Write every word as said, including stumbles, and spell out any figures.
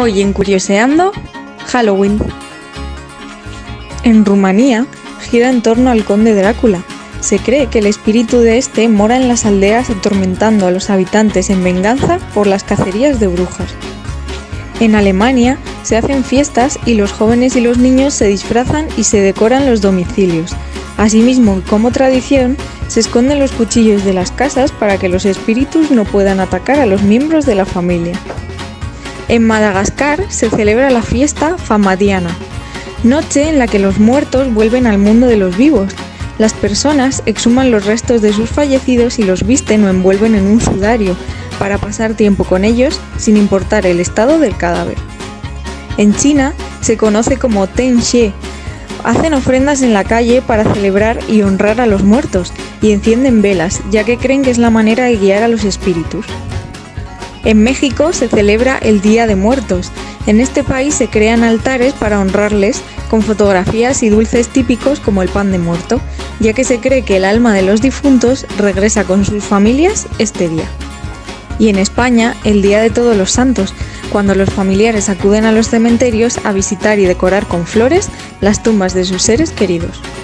Hoy en Curioseando, Halloween. En Rumanía gira en torno al conde Drácula. Se cree que el espíritu de este mora en las aldeas atormentando a los habitantes en venganza por las cacerías de brujas. En Alemania se hacen fiestas y los jóvenes y los niños se disfrazan y se decoran los domicilios. Asimismo, como tradición, se esconden los cuchillos de las casas para que los espíritus no puedan atacar a los miembros de la familia. En Madagascar se celebra la fiesta Famadiana, noche en la que los muertos vuelven al mundo de los vivos. Las personas exhuman los restos de sus fallecidos y los visten o envuelven en un sudario para pasar tiempo con ellos sin importar el estado del cadáver. En China se conoce como Ten Xie. Hacen ofrendas en la calle para celebrar y honrar a los muertos y encienden velas, ya que creen que es la manera de guiar a los espíritus. En México se celebra el Día de Muertos. En este país se crean altares para honrarles con fotografías y dulces típicos como el pan de muerto, ya que se cree que el alma de los difuntos regresa con sus familias este día. Y en España, el Día de Todos los Santos, cuando los familiares acuden a los cementerios a visitar y decorar con flores las tumbas de sus seres queridos.